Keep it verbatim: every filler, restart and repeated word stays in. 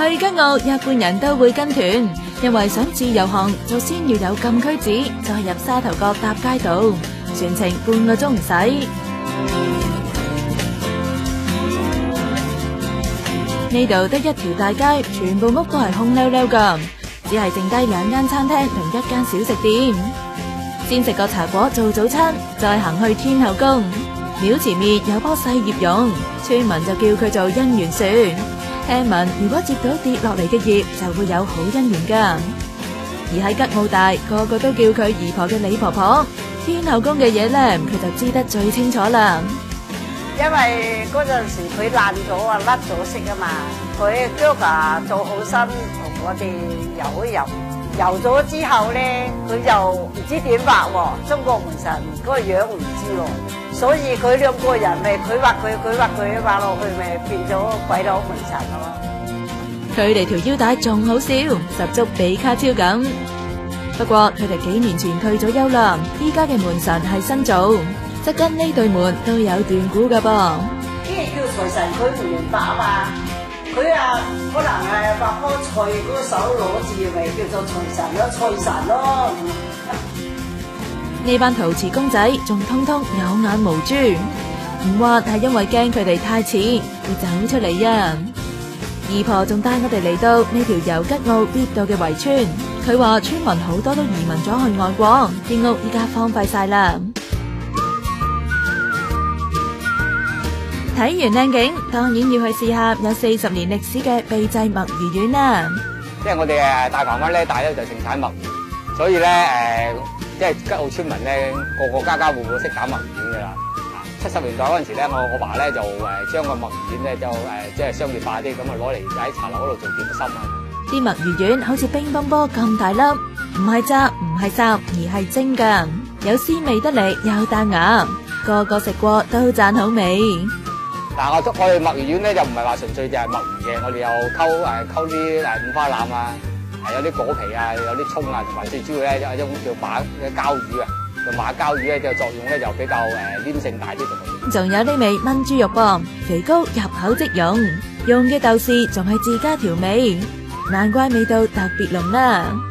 去吉澳一般人都會跟團，因為想自由行就先要有禁區紙，再入沙頭角搭街道，全程半個鐘唔使。呢度得一條大街，全部屋都係空溜溜噶，只係剩低兩間餐廳同一間小食店。先食個茶果做早餐，再行去天后宮廟前面有棵細葉榕，村民就叫佢做姻緣樹。聽聞如果接到跌落嚟嘅葉，就會有好姻緣噶。而喺吉澳大，個個都叫佢姨婆嘅李婆婆。天后宮嘅嘢咧，佢就知得最清楚啦。 因為嗰陣時佢爛咗啊，甩咗色啊嘛，佢腳啊做好身同我哋游一游，游咗之後咧，佢就唔知點畫喎，中國門神嗰個樣唔知喎，所以佢兩個人咪佢畫佢，佢畫佢畫落去咪變咗鬼佬門神咯。 佢哋條腰帶仲好笑，十足比卡超咁。不過佢哋幾年前退咗休啦，依家嘅門神係新做。則跟呢對門都有段故噶噃。 咩叫財神？佢唔明白啊嘛。佢啊，可能係畫棵菜嗰手攞住，咪叫做財神咯，財神咯。 呢班陶瓷公仔仲通通有眼無珠，唔話係因為驚佢哋太似會走出嚟啊。姨婆仲帶我哋嚟到呢條由吉澳必到嘅圍村，佢話村民好多都移民咗去外國，啲屋依家荒廢晒啦。睇完靚景，當然要去試下有四十年歷史嘅秘製墨魚丸啦。 即係我哋誒大鵬灣咧，大咧就盛產墨魚，所以咧誒，即係吉澳村民咧，個個家家戶戶識打墨魚丸噶啦。七十年代嗰陣時咧，我我爸咧就誒將個墨魚丸咧就誒即係商業化啲，咁啊攞嚟喺茶樓嗰度做點心啊。啲墨魚丸好似乒乓波咁大粒，唔係炸唔係烚，而係蒸噶，有鮮味得嚟又彈牙，個個食過都讚好味。 嗱，我我哋墨魚丸咧就唔係話純粹就係墨魚嘅，我哋有溝誒溝啲誒五花腩啊，係有啲果皮啊，有啲葱啊，同埋最主要咧有一種叫馬嘅膠魚啊，個馬膠魚咧嘅作用咧就比較誒黏性大啲同埋。仲有呢味炆豬肉噃，肥膏入口即溶，用嘅豆豉仲係自家調味，難怪味道特別濃啦。